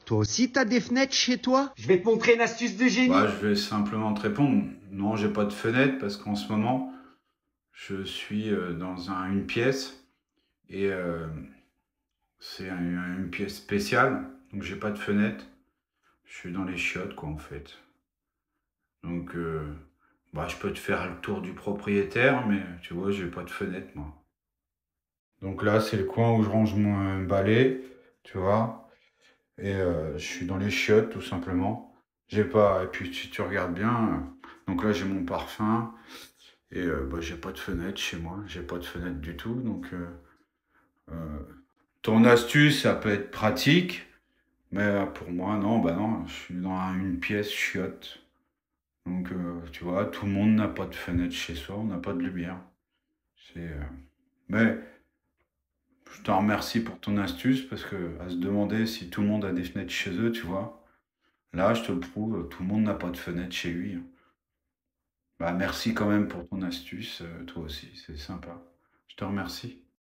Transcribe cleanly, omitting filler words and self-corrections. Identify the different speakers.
Speaker 1: Toi aussi, t'as des fenêtres chez toi?
Speaker 2: Je vais te montrer une astuce de génie.
Speaker 3: Bah, je vais simplement te répondre. Non, j'ai pas de fenêtre parce qu'en ce moment, je suis dans une pièce et c'est une pièce spéciale. Donc, j'ai pas de fenêtre. Je suis dans les chiottes, quoi, en fait. Donc, bah, je peux te faire le tour du propriétaire, mais tu vois, j'ai pas de fenêtre, moi. Donc là, c'est le coin où je range mon balai, tu vois. Et je suis dans les chiottes, tout simplement. J'ai pas. Et puis, si tu regardes bien, donc là, j'ai mon parfum. Et bah, j'ai pas de fenêtre chez moi. J'ai pas de fenêtre du tout. Donc, euh, ton astuce, ça peut être pratique. Mais pour moi, non, bah non, je suis dans une pièce chiotte. Donc, tu vois, tout le monde n'a pas de fenêtre chez soi, on n'a pas de lumière. C'est, mais je te remercie pour ton astuce parce que à se demander si tout le monde a des fenêtres chez eux, tu vois, là, je te le prouve, tout le monde n'a pas de fenêtre chez lui. Bah, merci quand même pour ton astuce, toi aussi, c'est sympa. Je te remercie.